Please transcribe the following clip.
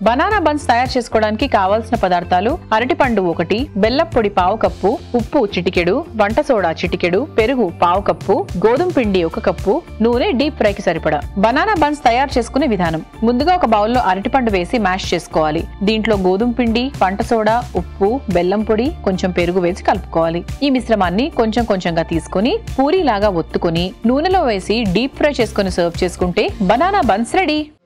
Banana buns తయారు చేసుకోవడానికి కావాల్సిన పదార్థాలు: అరటిపండు 1, బెల్లం పొడి 1/2 కప్పు, ఉప్పు చిటికెడు, వంట సోడా చిటికెడు, పెరుగు 1/2 కప్పు, గోధుమ పిండి 1 కప్పు, నూనె డీప్ ఫ్రైకి సరిపడా. బనానా బన్స్ తయారు చేసుకునే విధానం: ముందుగా ఒక బౌల్లో అరటిపండు వేసి మ్యాష్ చేసుకోవాలి. దీంట్లో గోధుమ పిండి, వంట సోడా, ఉప్పు, బెల్లం పొడి, కొంచెం పెరుగు వేసి కలుపుకోవాలి. ఈ మిశ్రమాన్ని కొంచెం కొంచెంగా తీసుకుని పూరీలాగా ఒత్తుకుని నూనెలో వేసి డీప్ ఫ్రై చేసుకుని సర్వ్ చేసుకుంటే బనానా బన్స్ రెడీ.